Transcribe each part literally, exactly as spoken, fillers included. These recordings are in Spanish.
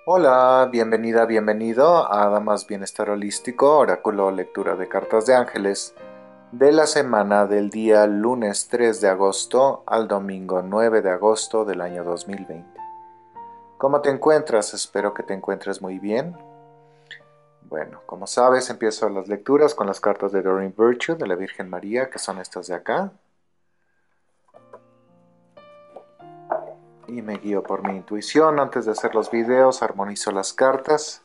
Hola, bienvenida, bienvenido a Damas Bienestar Holístico, oráculo lectura de cartas de ángeles de la semana del día lunes tres de agosto al domingo nueve de agosto del año dos mil veinte. ¿Cómo te encuentras? Espero que te encuentres muy bien. Bueno, como sabes, empiezo las lecturas con las cartas de Doreen Virtue de la Virgen María, que son estas de acá. Y me guío por mi intuición. Antes de hacer los videos, armonizo las cartas.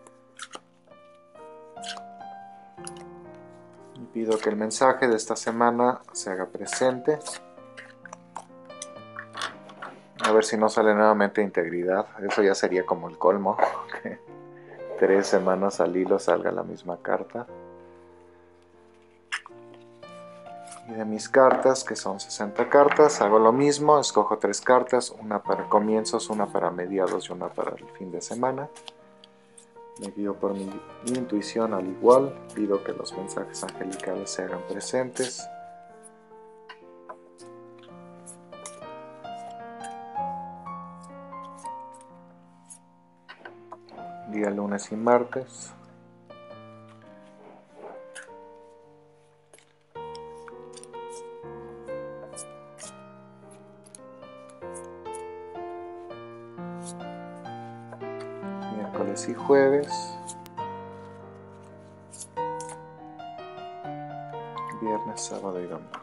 Y pido que el mensaje de esta semana se haga presente. A ver si no sale nuevamente integridad. Eso ya sería como el colmo. Que tres semanas al hilo salga la misma carta. Y de mis cartas, que son sesenta cartas, hago lo mismo. Escojo tres cartas. Una para comienzos, una para mediados y una para el fin de semana. Me guío por mi intuición al igual. Pido que los mensajes angelicales se hagan presentes. Día lunes y martes. Miércoles y jueves. Viernes, sábado y domingo.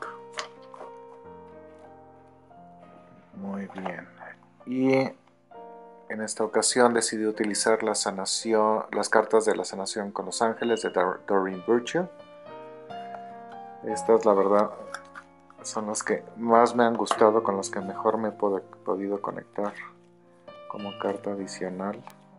Muy bien. Y en esta ocasión decidí utilizar la sanación, las cartas de la sanación con los ángeles de Doreen Virtue. Estas, la verdad, son las que más me han gustado, con las que mejor me he podido conectar como carta adicional.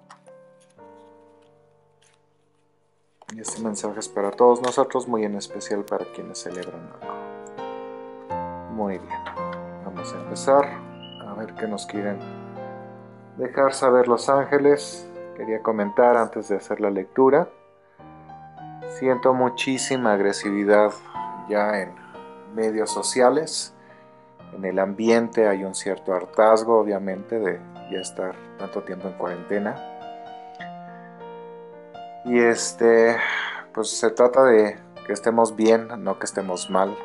Y este mensaje es para todos nosotros, muy en especial para quienes celebran algo. Muy bien, vamos a empezar a ver qué nos quieren dejar saber los ángeles. Quería comentar antes de hacer la lectura. Siento muchísima agresividad ya en medios sociales. En el ambiente hay un cierto hartazgo, obviamente, de ya estar tanto tiempo en cuarentena. Y este, pues se trata de que estemos bien, no que estemos mal.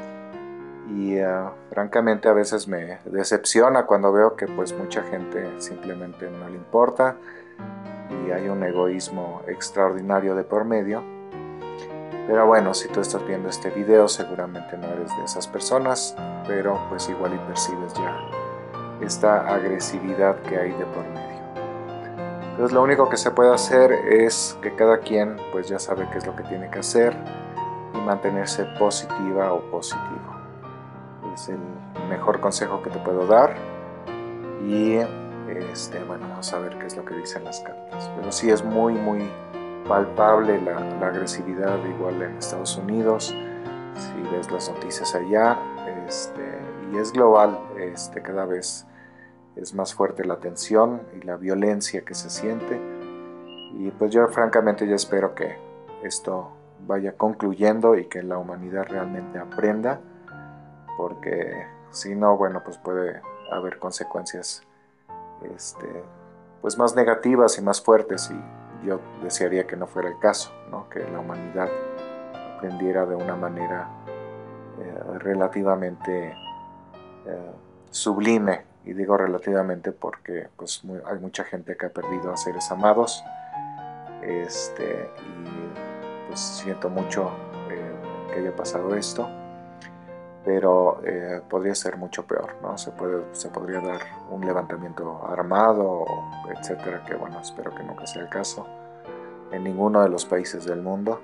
Y uh, francamente a veces me decepciona cuando veo que pues mucha gente simplemente no le importa y hay un egoísmo extraordinario de por medio. Pero bueno, si tú estás viendo este video seguramente no eres de esas personas, pero pues igual y percibes ya esta agresividad que hay de por medio. Entonces lo único que se puede hacer es que cada quien pues ya sabe qué es lo que tiene que hacer y mantenerse positiva o positivo. Es el mejor consejo que te puedo dar. Y este, bueno, vamos a ver qué es lo que dicen las cartas. Pero sí es muy, muy palpable la, la agresividad, igual en Estados Unidos. Si ves las noticias allá, este, y es global, este, cada vez es más fuerte la tensión y la violencia que se siente. Y pues yo francamente ya espero que esto vaya concluyendo y que la humanidad realmente aprenda, porque si no, bueno, pues puede haber consecuencias este, pues más negativas y más fuertes, y yo desearía que no fuera el caso, ¿no? Que la humanidad aprendiera de una manera eh, relativamente eh, sublime, y digo relativamente porque pues muy, hay mucha gente que ha perdido a seres amados, este, y pues siento mucho eh, que haya pasado esto, pero eh, podría ser mucho peor, ¿no? Se, puede, se podría dar un levantamiento armado, etcétera, que bueno, espero que nunca sea el caso en ninguno de los países del mundo,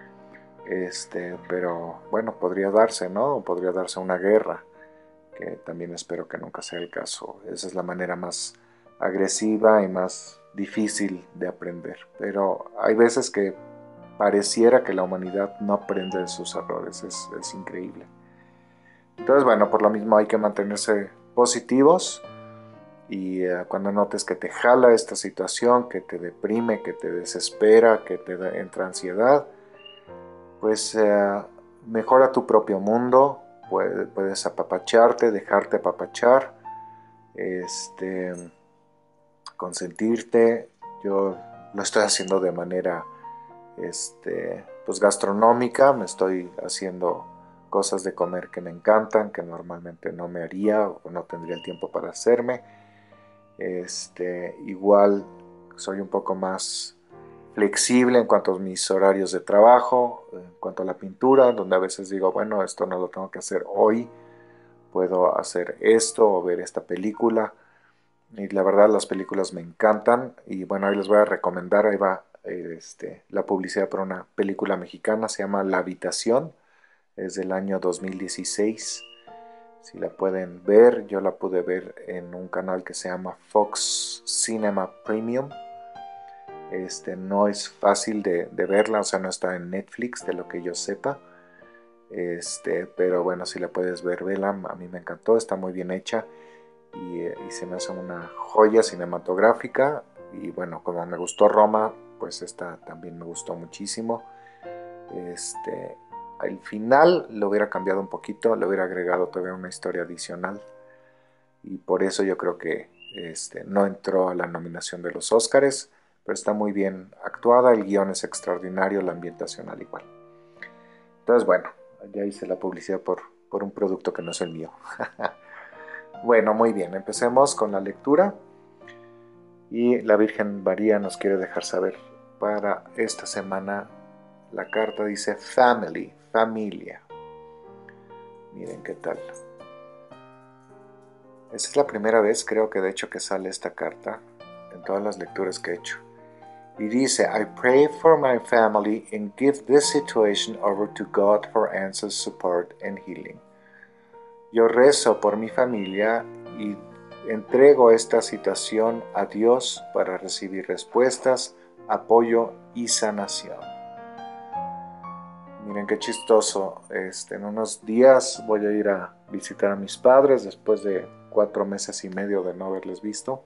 este, pero bueno, podría darse, ¿no? Podría darse una guerra, que también espero que nunca sea el caso. Esa es la manera más agresiva y más difícil de aprender, pero hay veces que pareciera que la humanidad no aprende de sus errores, es, es increíble. Entonces, bueno, por lo mismo hay que mantenerse positivos, y uh, cuando notes que te jala esta situación, que te deprime, que te desespera, que te da, entra ansiedad, pues uh, mejora tu propio mundo, puedes, puedes apapacharte, dejarte apapachar, este, consentirte, yo lo estoy haciendo de manera este, pues gastronómica, me estoy haciendo cosas de comer que me encantan, que normalmente no me haría o no tendría el tiempo para hacerme. Este, igual soy un poco más flexible en cuanto a mis horarios de trabajo, en cuanto a la pintura, donde a veces digo, bueno, esto no lo tengo que hacer hoy, puedo hacer esto o ver esta película. Y la verdad las películas me encantan y bueno, ahí les voy a recomendar, ahí va este, la publicidad para una película mexicana, se llama La Habitación, es del año dos mil dieciséis. Si la pueden ver, yo la pude ver en un canal que se llama Fox Cinema Premium. Este, no es fácil de, de verla, o sea, no está en Netflix, de lo que yo sepa. Este, pero bueno, si la puedes ver, vela, a mí me encantó, está muy bien hecha y, y se me hace una joya cinematográfica. Y bueno, como me gustó Roma, pues esta también me gustó muchísimo. Este, al final lo hubiera cambiado un poquito, le hubiera agregado todavía una historia adicional y por eso yo creo que este, no entró a la nominación de los Óscares, pero está muy bien actuada, el guión es extraordinario, la ambientación al igual. Entonces bueno, ya hice la publicidad por, por un producto que no es el mío. Bueno, muy bien, empecemos con la lectura y la Virgen María nos quiere dejar saber para esta semana. La carta dice family, familia. Miren qué tal. Esta es la primera vez, creo que de hecho, que sale esta carta en todas las lecturas que he hecho. Y dice, I pray for my family and give this situation over to God for answers, support and healing. Yo rezo por mi familia y entrego esta situación a Dios para recibir respuestas, apoyo y sanación. Miren qué chistoso, este, en unos días voy a ir a visitar a mis padres después de cuatro meses y medio de no haberles visto,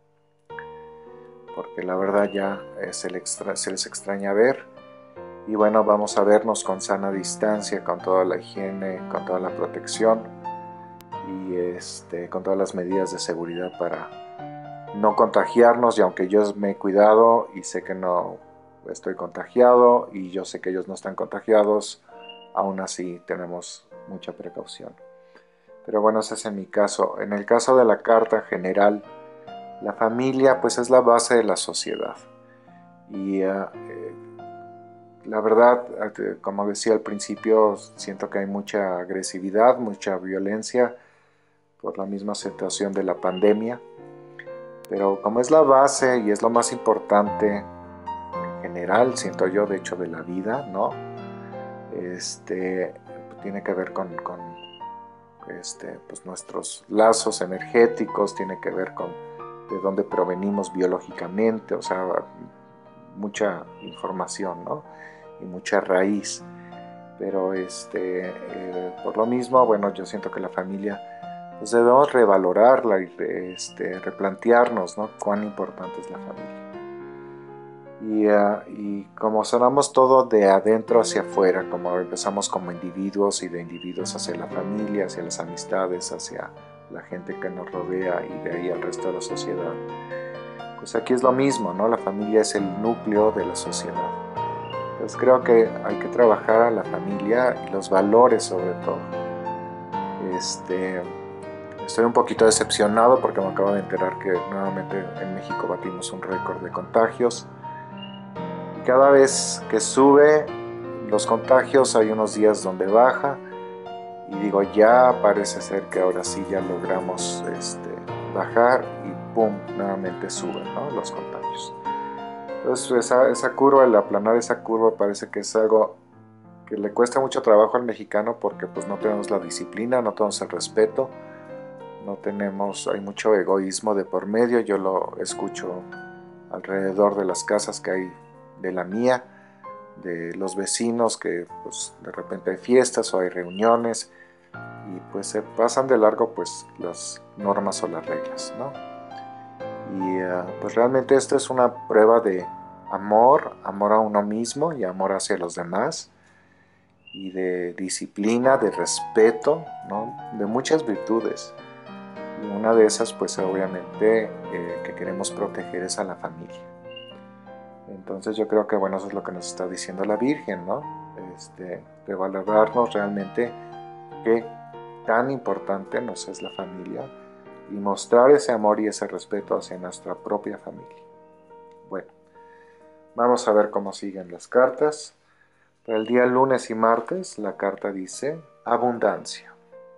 porque la verdad ya eh, se, les extra, se les extraña ver. Y bueno, vamos a vernos con sana distancia, con toda la higiene, con toda la protección y este, con todas las medidas de seguridad para no contagiarnos. Y aunque yo me he cuidado y sé que no estoy contagiado y yo sé que ellos no están contagiados, aún así tenemos mucha precaución. Pero bueno, ese es en mi caso. En el caso de la carta general, la familia pues es la base de la sociedad. Y uh, eh, la verdad, como decía al principio, siento que hay mucha agresividad, mucha violencia por la misma situación de la pandemia. Pero como es la base y es lo más importante en general, siento yo, de hecho, de la vida, ¿no? Este, tiene que ver con, con este, pues nuestros lazos energéticos, tiene que ver con de dónde provenimos biológicamente, o sea, mucha información, ¿no? Y mucha raíz. Pero este, eh, por lo mismo, bueno, yo siento que la familia, pues debemos revalorarla y este, replantearnos, ¿no? Cuán importante es la familia. Y, uh, y como sonamos todo de adentro hacia afuera, como empezamos como individuos y de individuos hacia la familia, hacia las amistades, hacia la gente que nos rodea y de ahí al resto de la sociedad, pues aquí es lo mismo, ¿no? La familia es el núcleo de la sociedad. Entonces creo que hay que trabajar a la familia y los valores sobre todo. Este, estoy un poquito decepcionado porque me acabo de enterar que nuevamente en México batimos un récord de contagios. Y cada vez que sube los contagios hay unos días donde baja y digo, ya parece ser que ahora sí ya logramos este, bajar y pum, nuevamente suben, ¿no? Los contagios. Entonces esa, esa curva, el aplanar esa curva parece que es algo que le cuesta mucho trabajo al mexicano porque pues no tenemos la disciplina, no tenemos el respeto, no tenemos, hay mucho egoísmo de por medio. Yo lo escucho alrededor de las casas que hay de la mía, de los vecinos que pues de repente hay fiestas o hay reuniones y pues se pasan de largo pues las normas o las reglas, ¿no? Y uh, pues realmente esto es una prueba de amor, amor a uno mismo y amor hacia los demás y de disciplina, de respeto, ¿no? De muchas virtudes. Y una de esas pues obviamente eh, que queremos proteger es a la familia. Entonces yo creo que bueno, eso es lo que nos está diciendo la Virgen, ¿no? Este, de valorarnos realmente qué tan importante nos es la familia y mostrar ese amor y ese respeto hacia nuestra propia familia. Bueno, vamos a ver cómo siguen las cartas. Para el día lunes y martes, la carta dice abundancia.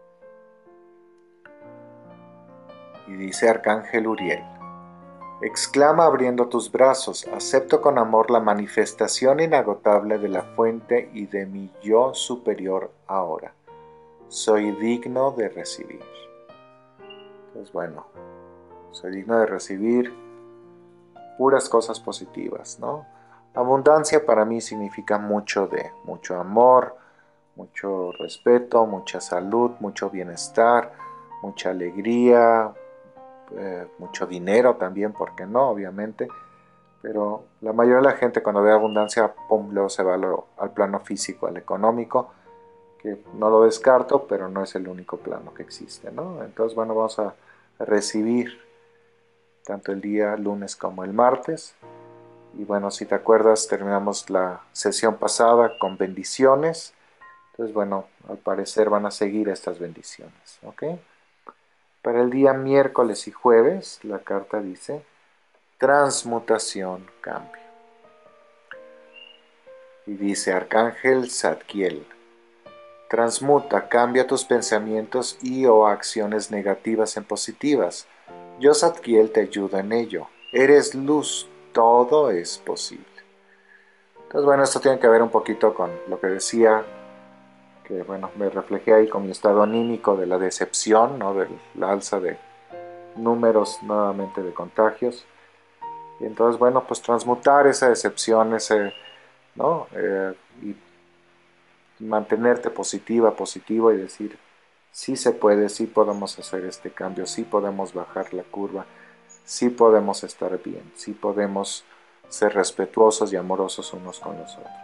Y dice Arcángel Uriel: exclama abriendo tus brazos, acepto con amor la manifestación inagotable de la fuente y de mi yo superior ahora. Soy digno de recibir. Pues bueno, soy digno de recibir puras cosas positivas, ¿no? Abundancia para mí significa mucho de, mucho amor, mucho respeto, mucha salud, mucho bienestar, mucha alegría, eh, mucho dinero también, ¿por qué no? Obviamente. Pero la mayoría de la gente cuando ve abundancia, pum, luego se va lo, al plano físico, al económico, que no lo descarto, pero no es el único plano que existe, ¿no? Entonces, bueno, vamos a recibir tanto el día lunes como el martes. Y bueno, si te acuerdas, terminamos la sesión pasada con bendiciones. Entonces, bueno, al parecer van a seguir estas bendiciones, ¿ok? Para el día miércoles y jueves, la carta dice transmutación, cambio. Y dice Arcángel Zadkiel: transmuta, cambia tus pensamientos y o acciones negativas en positivas. Yo, Zadkiel, te ayudo en ello. Eres luz, todo es posible. Entonces, bueno, esto tiene que ver un poquito con lo que decía, que bueno, me reflejé ahí con mi estado anímico de la decepción, ¿no? De la alza de números nuevamente de contagios. Y entonces, bueno, pues transmutar esa decepción, ese, ¿no? Eh, y mantenerte positiva, positivo y decir, sí se puede, sí podemos hacer este cambio, sí podemos bajar la curva, sí podemos estar bien, sí podemos ser respetuosos y amorosos unos con los otros.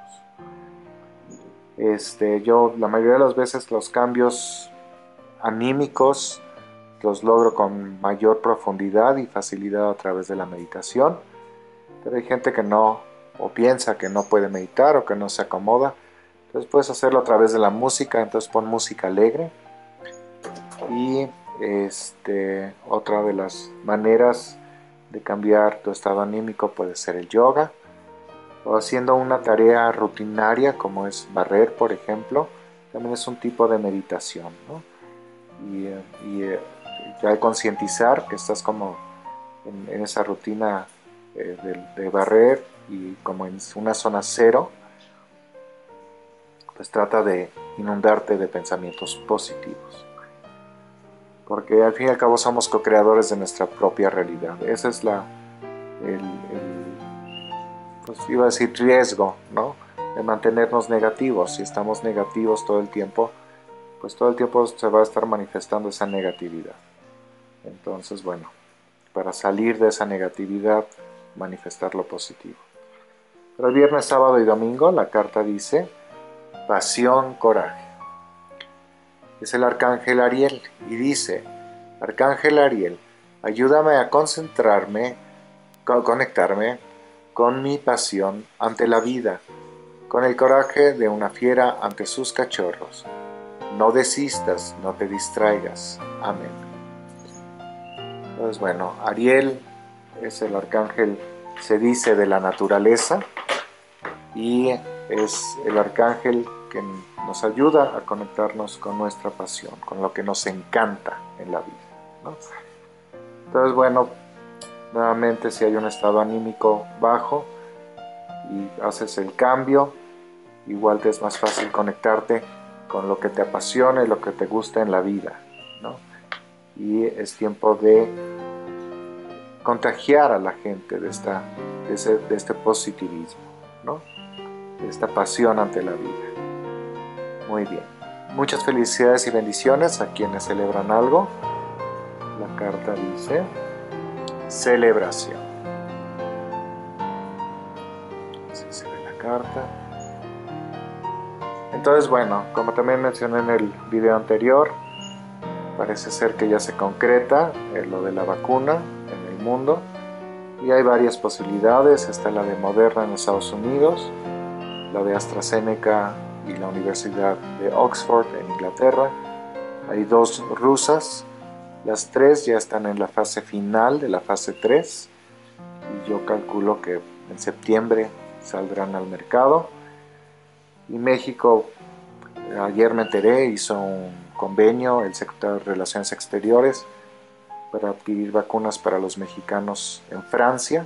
Este, yo la mayoría de las veces los cambios anímicos los logro con mayor profundidad y facilidad a través de la meditación, pero hay gente que no, o piensa que no puede meditar o que no se acomoda. Entonces puedes hacerlo a través de la música, entonces pon música alegre. Y este, otra de las maneras de cambiar tu estado anímico puede ser el yoga, o haciendo una tarea rutinaria como es barrer, por ejemplo, también es un tipo de meditación, ¿no? Y, y ya concientizar que estás como en, en esa rutina eh, de, de barrer y como en una zona cero, pues trata de inundarte de pensamientos positivos. Porque al fin y al cabo somos co-creadores de nuestra propia realidad. Esa es la, el, el, pues iba a decir riesgo, ¿no? De mantenernos negativos. Si estamos negativos todo el tiempo, pues todo el tiempo se va a estar manifestando esa negatividad. Entonces, bueno, para salir de esa negatividad, manifestar lo positivo. Pero el viernes, sábado y domingo la carta dice pasión, coraje. Es el Arcángel Ariel y dice: Arcángel Ariel, ayúdame a concentrarme, a conectarme con mi pasión ante la vida, con el coraje de una fiera ante sus cachorros. No desistas, no te distraigas. Amén. Entonces, bueno, Ariel es el arcángel, se dice, de la naturaleza, y es el arcángel que nos ayuda a conectarnos con nuestra pasión, con lo que nos encanta en la vida, ¿no? Entonces, bueno, nuevamente, si hay un estado anímico bajo y haces el cambio, igual te es más fácil conectarte con lo que te apasiona y lo que te gusta en la vida, ¿no? Y es tiempo de contagiar a la gente de, esta, de, ese, de este positivismo, ¿no? De esta pasión ante la vida. Muy bien. Muchas felicidades y bendiciones a quienes celebran algo. La carta dice celebración. Así se ve la carta. Entonces, bueno, como también mencioné en el video anterior, parece ser que ya se concreta lo de la vacuna en el mundo. Y hay varias posibilidades, está la de Moderna en Estados Unidos, la de AstraZeneca y la Universidad de Oxford en Inglaterra. Hay dos rusas, las tres ya están en la fase final de la fase tres y yo calculo que en septiembre saldrán al mercado. Y México, ayer me enteré, hizo un convenio, el secretario de Relaciones Exteriores, para adquirir vacunas para los mexicanos en Francia.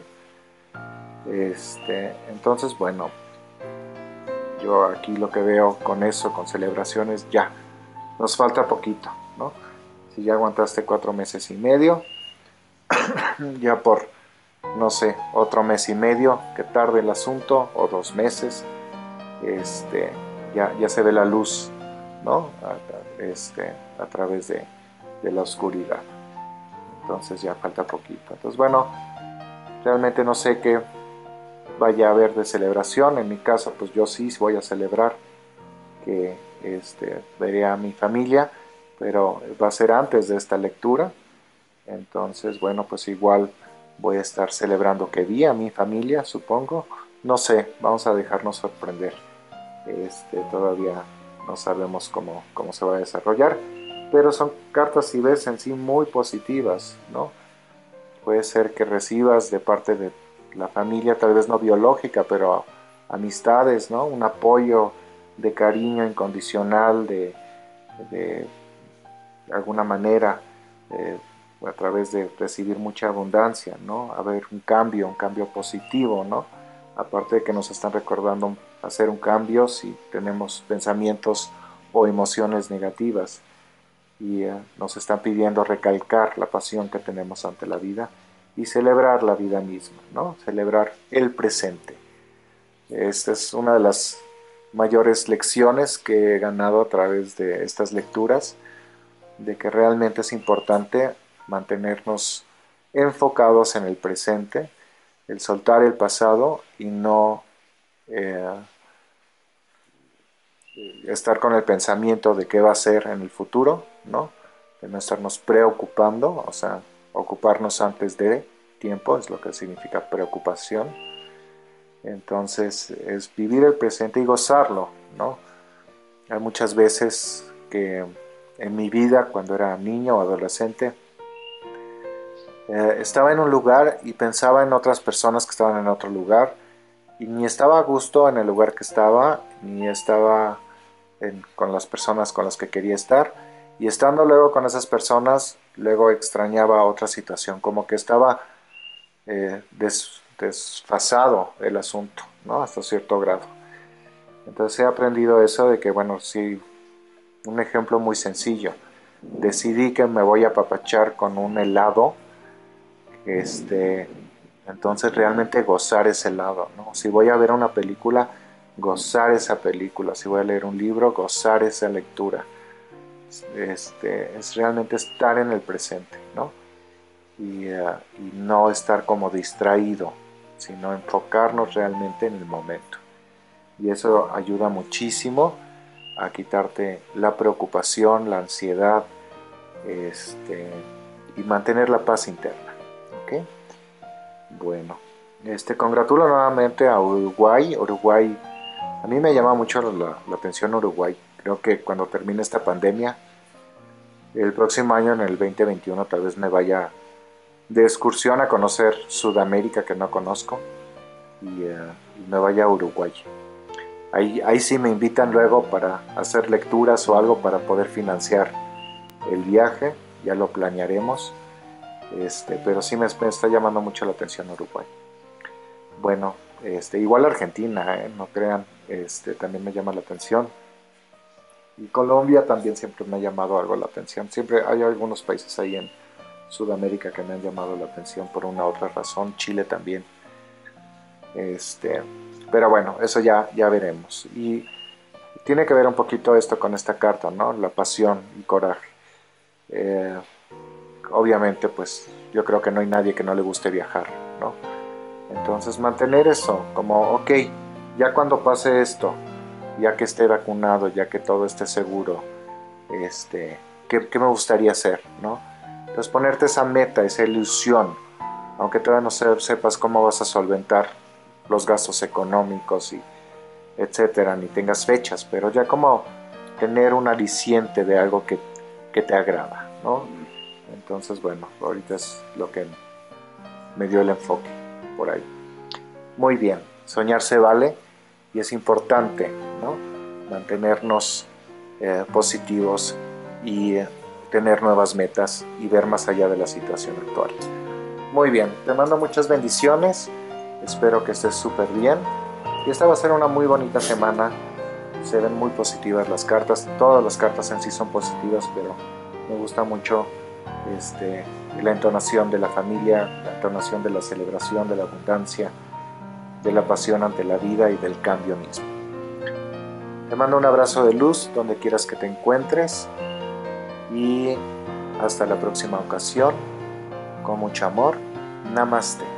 Este, entonces, bueno, yo aquí lo que veo con eso, con celebraciones, ya, nos falta poquito, ¿no? Si ya aguantaste cuatro meses y medio, ya por, no sé, otro mes y medio que tarde el asunto, o dos meses, este, ya, ya se ve la luz, ¿no? A, este, a través de, de la oscuridad. Entonces ya falta poquito. Entonces, bueno, realmente no sé qué vaya a haber de celebración. En mi caso, pues yo sí voy a celebrar que este, veré a mi familia, pero va a ser antes de esta lectura. Entonces, bueno, pues igual voy a estar celebrando que vi a mi familia, supongo. No sé, vamos a dejarnos sorprender. Este, todavía no sabemos cómo, cómo se va a desarrollar, pero son cartas, si ves, en sí muy positivas, ¿no? Puede ser que recibas de parte de la familia, tal vez no biológica, pero amistades, ¿no? Un apoyo de cariño incondicional, de, de, de alguna manera, eh, a través de recibir mucha abundancia, ¿no? Haber un cambio, un cambio positivo, ¿no? Aparte de que nos están recordando hacer un cambio si tenemos pensamientos o emociones negativas y uh, nos están pidiendo recalcar la pasión que tenemos ante la vida y celebrar la vida misma, ¿no? Celebrar el presente. Esta es una de las mayores lecciones que he ganado a través de estas lecturas, de que realmente es importante mantenernos enfocados en el presente, el soltar el pasado y no eh, estar con el pensamiento de qué va a ser en el futuro, ¿no? De no estarnos preocupando, o sea, ocuparnos antes de tiempo, es lo que significa preocupación. Entonces, es vivir el presente y gozarlo, ¿no? Hay muchas veces que en mi vida, cuando era niño o adolescente, eh, estaba en un lugar y pensaba en otras personas que estaban en otro lugar y ni estaba a gusto en el lugar que estaba, ni estaba en, con las personas con las que quería estar, y estando luego con esas personas, luego extrañaba otra situación, como que estaba eh, des, desfasado el asunto, ¿no? Hasta cierto grado. Entonces he aprendido eso de que, bueno, sí, un ejemplo muy sencillo, decidí que me voy a apapachar con un helado, este, entonces realmente gozar ese helado, ¿no? Si voy a ver una película, gozar esa película, si voy a leer un libro, gozar esa lectura. Este, es realmente estar en el presente, ¿no? Y, uh, y no estar como distraído, sino enfocarnos realmente en el momento. Y eso ayuda muchísimo a quitarte la preocupación, la ansiedad, este, y mantener la paz interna, ¿ok? Bueno, este, congratulo nuevamente a Uruguay. Uruguay, a mí me llama mucho la, la atención Uruguay. Creo que cuando termine esta pandemia, el próximo año, en el veinte veintiuno, tal vez me vaya de excursión a conocer Sudamérica que no conozco y, uh, y me vaya a Uruguay. Ahí, ahí sí me invitan luego para hacer lecturas o algo para poder financiar el viaje, ya lo planearemos, este, pero sí me, me está llamando mucho la atención Uruguay. Bueno, este, igual Argentina, ¿eh? No crean, este, también me llama la atención. Y Colombia también siempre me ha llamado algo la atención. Siempre hay algunos países ahí en Sudamérica que me han llamado la atención por una u otra razón. Chile también. Este, pero bueno, eso ya, ya veremos. Y tiene que ver un poquito esto con esta carta, ¿no? La pasión y coraje. Eh, obviamente, pues yo creo que no hay nadie que no le guste viajar, ¿no? Entonces mantener eso como, ok, ya cuando pase esto, ya que esté vacunado, ya que todo esté seguro, este, ¿qué, qué me gustaría hacer, ¿no? Entonces ponerte esa meta, esa ilusión, aunque todavía no se- sepas cómo vas a solventar los gastos económicos y etcétera, ni tengas fechas, pero ya como tener un aliciente de algo que, que te agrada, ¿no? Entonces, bueno, ahorita es lo que me dio el enfoque por ahí. Muy bien, soñar se vale y es importante, ¿no? Mantenernos eh, positivos y eh, tener nuevas metas y ver más allá de la situación actual. Muy bien, te mando muchas bendiciones, espero que estés súper bien y esta va a ser una muy bonita semana. Se ven muy positivas las cartas, todas las cartas en sí son positivas, pero me gusta mucho este, la entonación de la familia, la entonación de la celebración, de la abundancia, de la pasión ante la vida y del cambio mismo. Te mando un abrazo de luz donde quieras que te encuentres y hasta la próxima ocasión. Con mucho amor. Namaste.